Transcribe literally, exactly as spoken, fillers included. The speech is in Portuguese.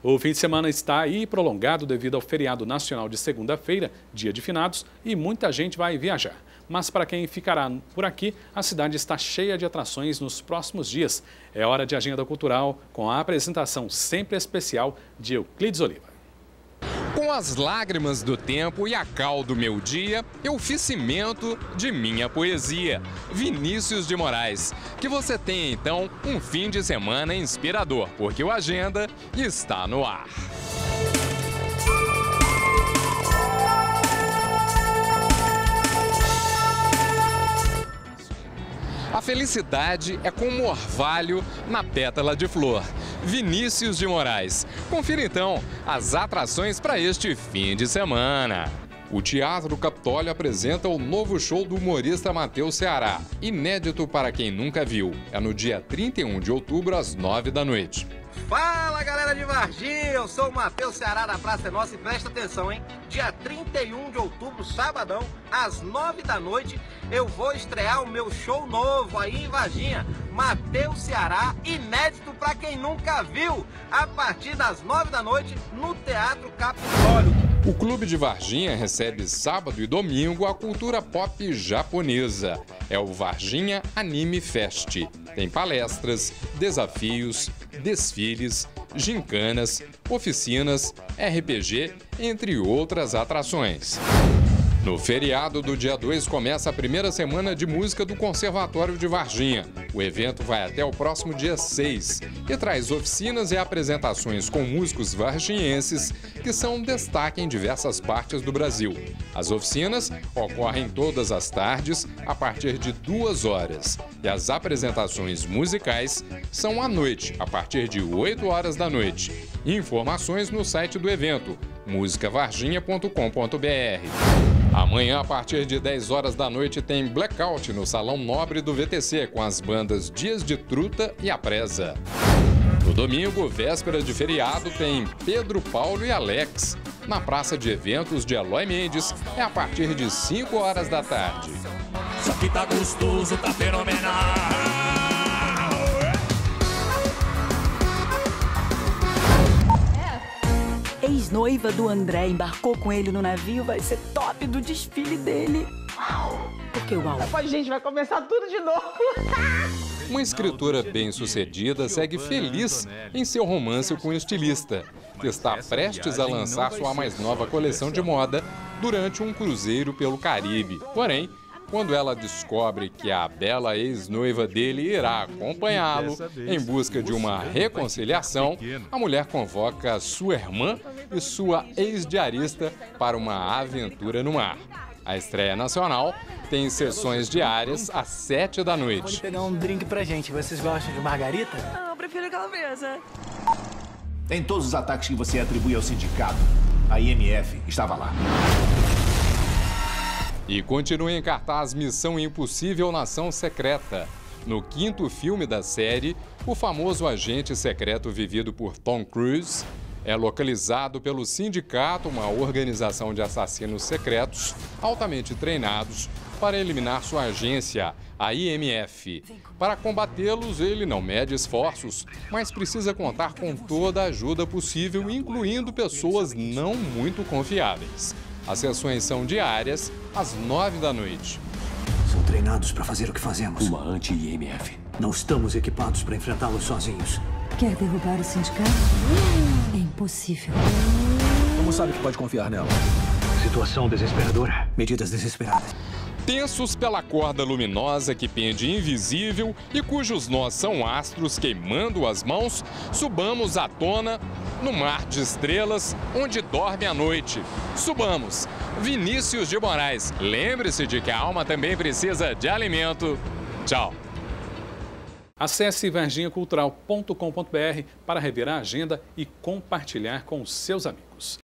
O fim de semana está aí prolongado devido ao feriado nacional de segunda-feira, dia de finados, e muita gente vai viajar. Mas para quem ficará por aqui, a cidade está cheia de atrações nos próximos dias. É hora de agenda cultural com a apresentação sempre especial de Euclides Oliva. Com as lágrimas do tempo e a cal do meu dia, eu fiz cimento de minha poesia. Vinícius de Moraes. Que você tenha, então, um fim de semana inspirador, porque o Agenda está no ar. A felicidade é como orvalho na pétala de flor. Vinícius de Moraes. Confira então as atrações para este fim de semana. O Teatro Capitólio apresenta o novo show do humorista Matheus Ceará, inédito para quem nunca viu. É no dia trinta e um de outubro, às nove da noite. Fala, galera de Varginha, eu sou o Matheus Ceará da Praça é Nossa e presta atenção, hein? Dia trinta e um de outubro, sabadão, às nove da noite, eu vou estrear o meu show novo aí em Varginha. Matheus Ceará, inédito pra quem nunca viu, a partir das nove da noite no Teatro Capitólio. O Clube de Varginha recebe sábado e domingo a cultura pop japonesa. É o Varginha Anime Fest. Tem palestras, desafios, desfiles, gincanas, oficinas, R P G, entre outras atrações. No feriado do dia dois começa a primeira semana de música do Conservatório de Varginha. O evento vai até o próximo dia seis e traz oficinas e apresentações com músicos varginhenses que são destaque em diversas partes do Brasil. As oficinas ocorrem todas as tardes a partir de duas horas e as apresentações musicais são à noite, a partir de oito horas da noite. Informações no site do evento, música varginha ponto com ponto br. Amanhã, a partir de dez horas da noite, tem Blackout no Salão Nobre do V T C, com as bandas Dias de Truta e A Presa. No domingo, véspera de feriado, tem Pedro, Paulo e Alex. Na Praça de Eventos de Eloy Mendes, é a partir de cinco horas da tarde. Isso aqui tá gostoso, tá fenomenal. Ex-noiva do André embarcou com ele no navio, vai ser top do desfile dele. Por que uau? Depois, gente, vai começar tudo de novo. Uma escritora bem-sucedida segue feliz em seu romance com o estilista, que está prestes a lançar sua mais nova coleção de moda durante um cruzeiro pelo Caribe. Porém, quando ela descobre que a bela ex-noiva dele irá acompanhá-lo em busca de uma reconciliação, a mulher convoca sua irmã e sua ex-diarista para uma aventura no mar. A estreia nacional tem sessões diárias às sete da noite. Vou pegar um drink pra gente. Vocês gostam de margarita? Não, eu prefiro calabresa. Em todos os ataques que você atribui ao sindicato, a I M F estava lá. E continua em cartaz Missão Impossível Nação Secreta. No quinto filme da série, o famoso agente secreto vivido por Tom Cruise é localizado pelo Sindicato, uma organização de assassinos secretos altamente treinados para eliminar sua agência, a I M F. Para combatê-los, ele não mede esforços, mas precisa contar com toda a ajuda possível, incluindo pessoas não muito confiáveis. As sessões são diárias, às nove da noite. São treinados para fazer o que fazemos. Uma anti-I M F. Não estamos equipados para enfrentá-los sozinhos. Quer derrubar o sindicato? É impossível. Como sabe que pode confiar nela? Situação desesperadora. Medidas desesperadas. Tensos pela corda luminosa que pende invisível e cujos nós são astros queimando as mãos, subamos à tona no mar de estrelas onde dorme a noite. Subamos. Vinícius de Moraes. Lembre-se de que a alma também precisa de alimento. Tchau. Acesse varginha cultural ponto com ponto br para rever a agenda e compartilhar com seus amigos.